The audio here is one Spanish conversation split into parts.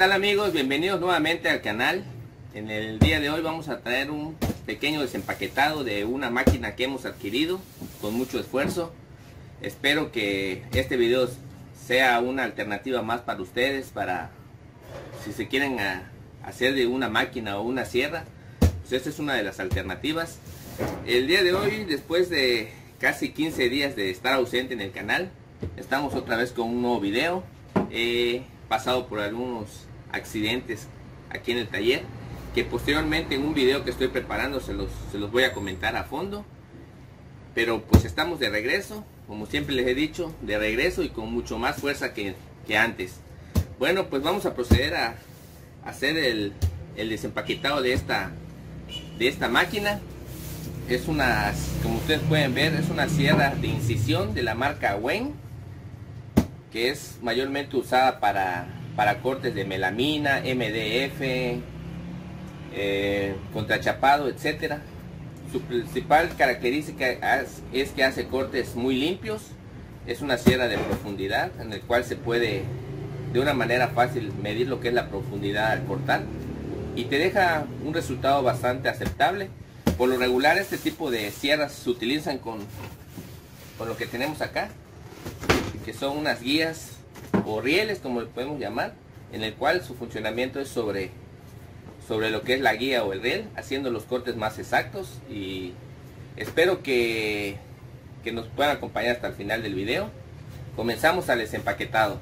tal amigos? Bienvenidos nuevamente al canal. En el día de hoy vamos a traer un pequeño desempaquetado de una máquina que hemos adquirido con mucho esfuerzo. Espero que este video sea una alternativa más para ustedes, para si se quieren hacer de una máquina o una sierra, pues esta es una de las alternativas. El día de hoy, después de casi 15 días de estar ausente en el canal, estamos otra vez con un nuevo video. He pasado por algunos accidentes aquí en el taller, que posteriormente en un video que estoy preparando se los voy a comentar a fondo. Pero pues estamos de regreso, como siempre les he dicho, de regreso y con mucho más fuerza que antes. Bueno, pues vamos a proceder a hacer el desempaquetado de esta máquina. Es una, como ustedes pueden ver, es una sierra de incisión de la marca Wen, que es mayormente usada para cortes de melamina, MDF, contrachapado, etcétera. Su principal característica es que hace cortes muy limpios. Es una sierra de profundidad en el cual se puede de una manera fácil medir lo que es la profundidad al cortar, y te deja un resultado bastante aceptable. Por lo regular este tipo de sierras se utilizan con lo que tenemos acá, que son unas guías o rieles, como le podemos llamar, en el cual su funcionamiento es sobre lo que es la guía o el riel, haciendo los cortes más exactos. Y espero que nos puedan acompañar hasta el final del video. Comenzamos al desempaquetado.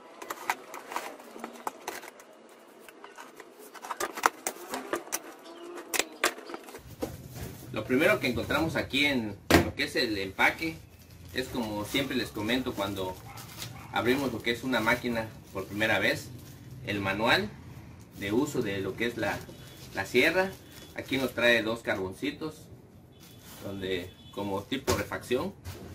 Lo primero que encontramos aquí en lo que es el empaque es, como siempre les comento cuando abrimos lo que es una máquina por primera vez, el manual de uso de lo que es la sierra. Aquí nos trae dos carboncitos donde como tipo refacción.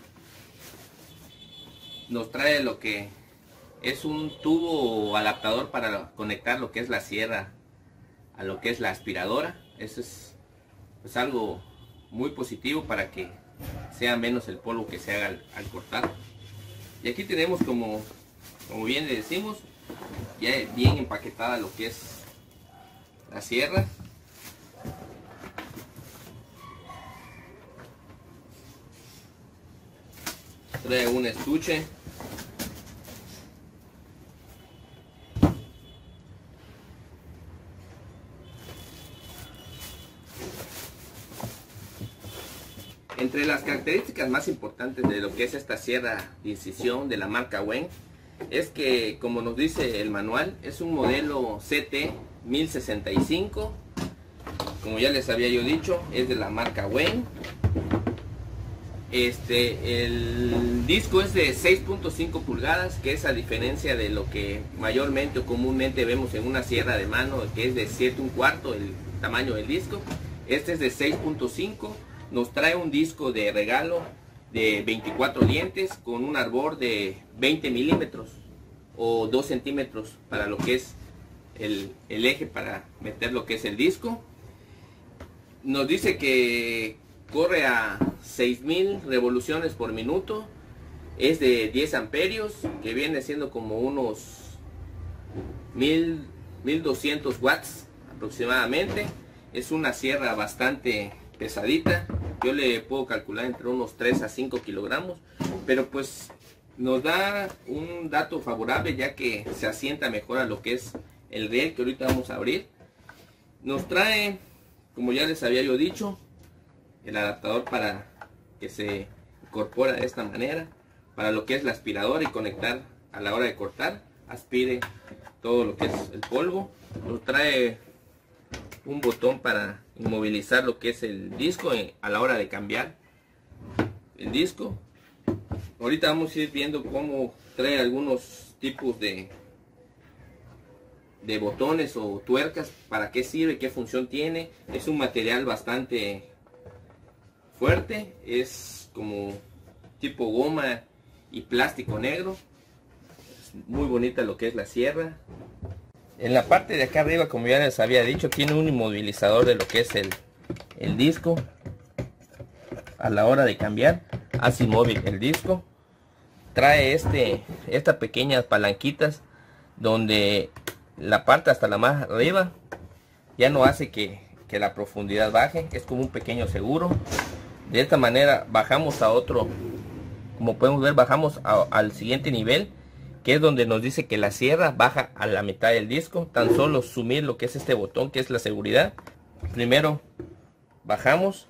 Nos trae lo que es un tubo o adaptador para conectar lo que es la sierra a lo que es la aspiradora. Eso es algo muy positivo para que sea menos el polvo que se haga al cortar. Y aquí tenemos, como bien le decimos, ya bien empaquetada lo que es la sierra. Trae un estuche. Entre las características más importantes de lo que es esta sierra de incisión de la marca Wen es que, como nos dice el manual, es un modelo CT 1065. Como ya les había yo dicho, es de la marca Wen. El disco es de 6.5 pulgadas, que es a diferencia de lo que mayormente o comúnmente vemos en una sierra de mano, que es de 7 1/4 el tamaño del disco. Este es de 6.5. Nos trae un disco de regalo de 24 dientes con un arbor de 20 milímetros o 2 centímetros para lo que es el eje para meter lo que es el disco. Nos dice que corre a 6000 revoluciones por minuto, es de 10 amperios, que viene siendo como unos 1200 watts aproximadamente. Es una sierra bastante pesadita, yo le puedo calcular entre unos 3 a 5 kilogramos, pero pues nos da un dato favorable, ya que se asienta mejor a lo que es el riel que ahorita vamos a abrir. Nos trae, como ya les había yo dicho, el adaptador para que se incorpora de esta manera para lo que es la aspiradora y conectar a la hora de cortar, aspire todo lo que es el polvo. Nos trae un botón para inmovilizar lo que es el disco a la hora de cambiar el disco. Ahorita vamos a ir viendo cómo trae algunos tipos de botones o tuercas, para qué sirve, qué función tiene. Es un material bastante fuerte, es como tipo goma y plástico negro. Es muy bonita lo que es la sierra. En la parte de acá arriba, como ya les había dicho, tiene un inmovilizador de lo que es el disco. A la hora de cambiar, hace inmóvil el disco. Trae estas pequeñas palanquitas donde la parte hasta la más arriba ya no hace que la profundidad baje, es como un pequeño seguro. De esta manera bajamos a otro, como podemos ver, bajamos al siguiente nivel, que es donde nos dice que la sierra baja a la mitad del disco. Tan solo sumir lo que es este botón, que es la seguridad. Primero bajamos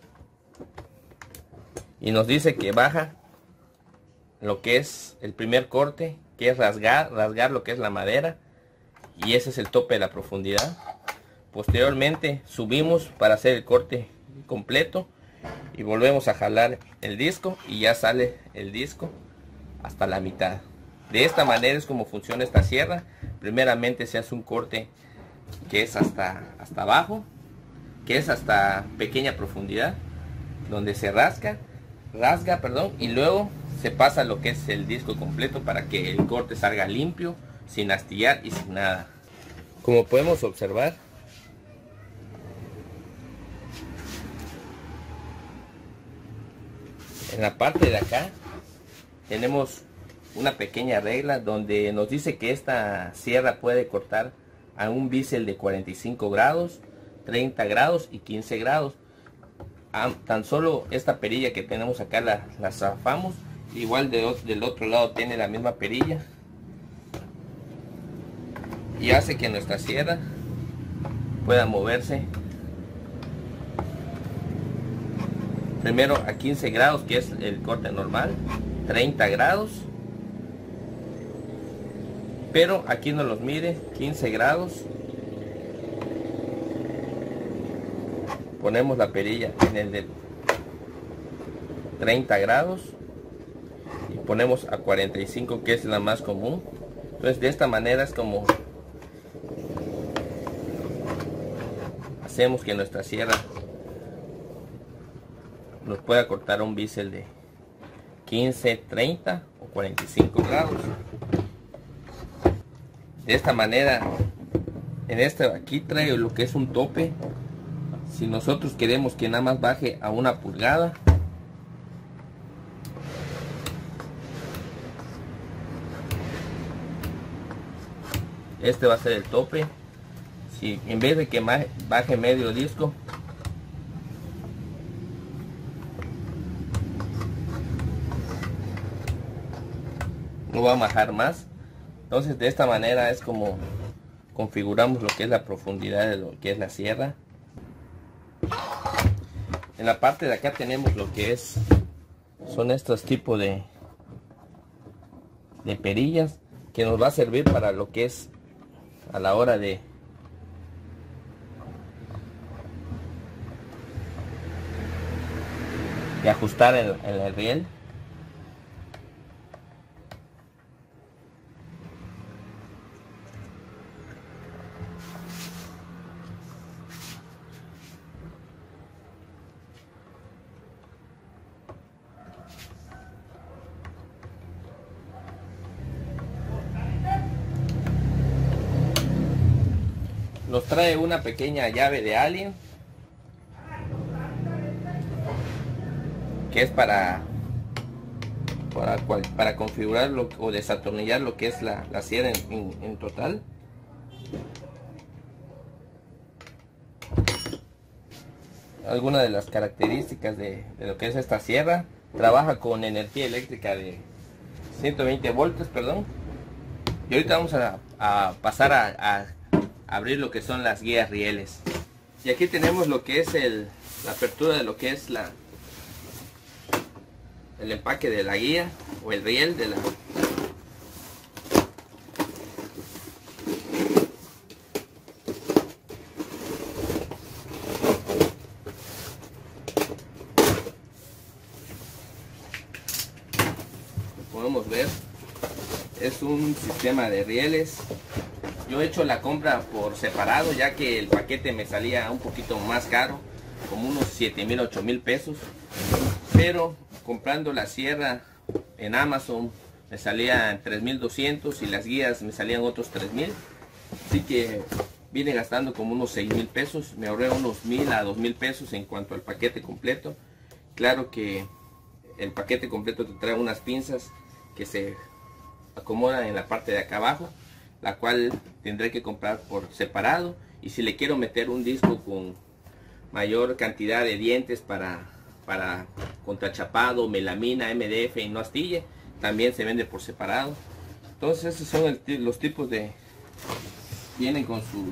y nos dice que baja lo que es el primer corte, que es rasgar lo que es la madera, y ese es el tope de la profundidad. Posteriormente subimos para hacer el corte completo y volvemos a jalar el disco y ya sale el disco hasta la mitad. De esta manera es como funciona esta sierra. Primeramente se hace un corte que es hasta abajo, que es hasta pequeña profundidad, donde se rasga, y luego se pasa lo que es el disco completo para que el corte salga limpio, sin astillar y sin nada. Como podemos observar, en la parte de acá tenemos una pequeña regla donde nos dice que esta sierra puede cortar a un bisel de 45 grados, 30 grados y 15 grados. Tan solo esta perilla que tenemos acá la zafamos. Igual del otro lado tiene la misma perilla y hace que nuestra sierra pueda moverse primero a 15 grados, que es el corte normal, 30 grados, pero aquí nos los mide 15 grados. Ponemos la perilla en el de 30 grados y ponemos a 45, que es la más común. Entonces de esta manera es como hacemos que nuestra sierra nos pueda cortar un bisel de 15, 30 o 45 grados. De esta manera, en este aquí traigo lo que es un tope. Si nosotros queremos que nada más baje a 1 pulgada, este va a ser el tope. Si en vez de que baje medio disco, no va a bajar más. Entonces de esta manera es como configuramos lo que es la profundidad de lo que es la sierra. En la parte de acá tenemos lo que son estos tipos de perillas que nos va a servir para lo que es a la hora de ajustar el riel. Nos trae una pequeña llave de Allen, que es para configurar o desatornillar lo que es la sierra en total. Algunas de las características de lo que es esta sierra: trabaja con energía eléctrica de 120 voltios, perdón. Y ahorita vamos a pasar a abrir lo que son las guías rieles. Y aquí tenemos lo que es la apertura de lo que es el empaque de la guía o el riel de la. Podemos ver, es un sistema de rieles. Yo he hecho la compra por separado, ya que el paquete me salía un poquito más caro, como unos 7,000, 8,000 pesos. Pero comprando la sierra en Amazon me salían 3,200 y las guías me salían otros 3,000. Así que vine gastando como unos 6,000 pesos. Me ahorré unos 1,000 a 2,000 pesos en cuanto al paquete completo. Claro que el paquete completo te trae unas pinzas que se acomodan en la parte de acá abajo. la cual tendré que comprar por separado. Y si le quiero meter un disco con mayor cantidad de dientes para contrachapado, melamina, MDF y no astille, también se vende por separado. Entonces esos son los tipos de... vienen con su...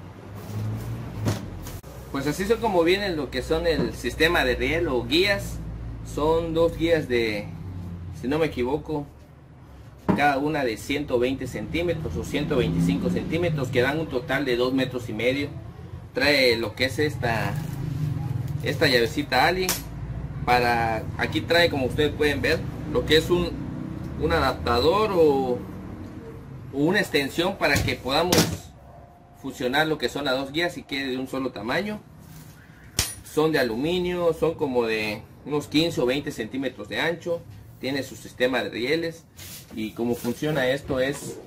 Pues así son como vienen lo que son el sistema de riel o guías. Son dos guías de, si no me equivoco, cada una de 120 centímetros o 125 centímetros, que dan un total de 2 metros y medio. Trae lo que es esta llavecita Allen. Aquí trae, como ustedes pueden ver, lo que es un adaptador o una extensión para que podamos fusionar lo que son las dos guías y quede de un solo tamaño. Son de aluminio, son como de unos 15 o 20 centímetros de ancho. Tiene su sistema de rieles. Y cómo funciona esto es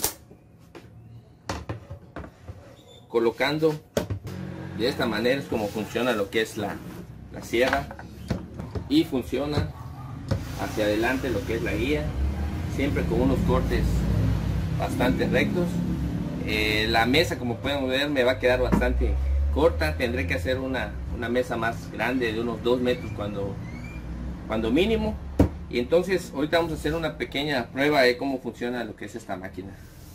colocando de esta manera. Es como funciona lo que es la sierra, y funciona hacia adelante lo que es la guía, siempre con unos cortes bastante rectos. La mesa, como pueden ver, me va a quedar bastante corta. Tendré que hacer una mesa más grande de unos 2 metros cuando mínimo. Y entonces ahorita vamos a hacer una pequeña prueba de cómo funciona lo que es esta máquina.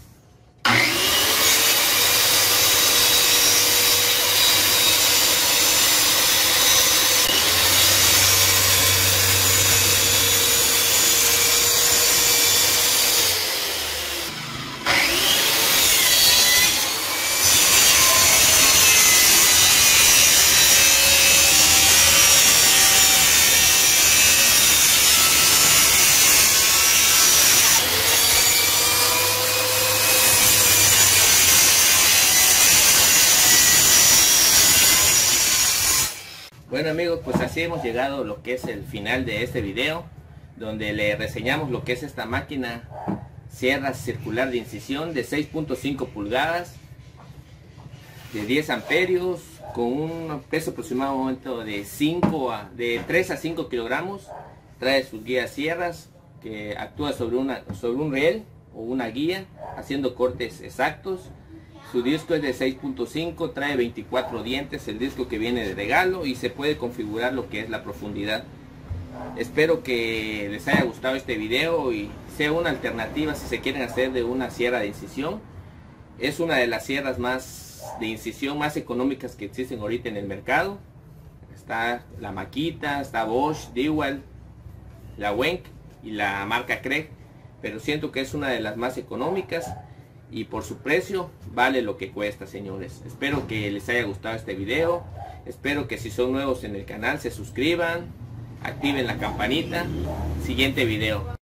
Bueno amigos, pues así hemos llegado a lo que es el final de este video, donde le reseñamos lo que es esta máquina sierra circular de incisión de 6.5 pulgadas, de 10 amperios, con un peso aproximado de 3 a 5 kilogramos. Trae sus guías sierras que actúa sobre un riel o una guía, haciendo cortes exactos. Su disco es de 6.5, trae 24 dientes, el disco que viene de regalo, y se puede configurar lo que es la profundidad. Espero que les haya gustado este video y sea una alternativa si se quieren hacer de una sierra de incisión. Es una de las sierras de incisión más económicas que existen ahorita en el mercado. Está la Makita, está Bosch, Dewalt, la Wenck y la marca Kreg, pero siento que es una de las más económicas. Y por su precio vale lo que cuesta, señores. Espero que les haya gustado este video. Espero que si son nuevos en el canal se suscriban, activen la campanita. Siguiente video.